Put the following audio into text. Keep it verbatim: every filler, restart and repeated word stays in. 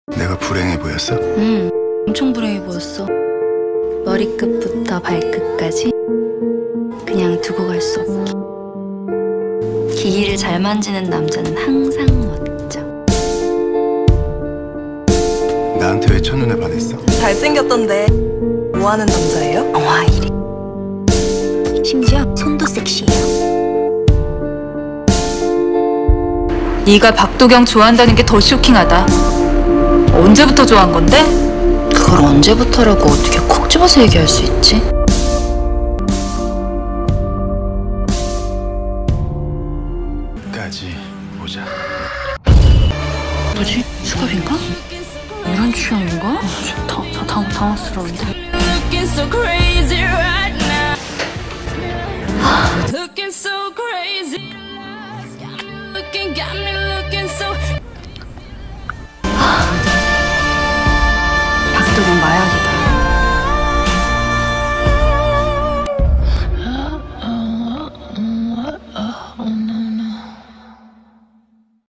내가 불행해 보였어? 응, 엄청 불행해 보였어. 머리끝부터 발끝까지 그냥 두고 갈 수 없게. 기기를 잘 만지는 남자는 항상 멋져. 나한테 왜 첫눈에 반했어? 잘생겼던데 뭐하는 남자예요? 와 이래. 심지어 손도 섹시해요. 네가 박도경 좋아한다는 게 더 쇼킹하다. 언제부터 좋아한 건데? 그걸 언제부터라고 어떻게 콕 집어서 얘기할 수 있지? 까지 보자. 뭐지? 수갑인가? 이런 취향인가? 다, 다, 당, 당황스러운데. Looking so crazy right now. Looking so crazy. Got me looking, got me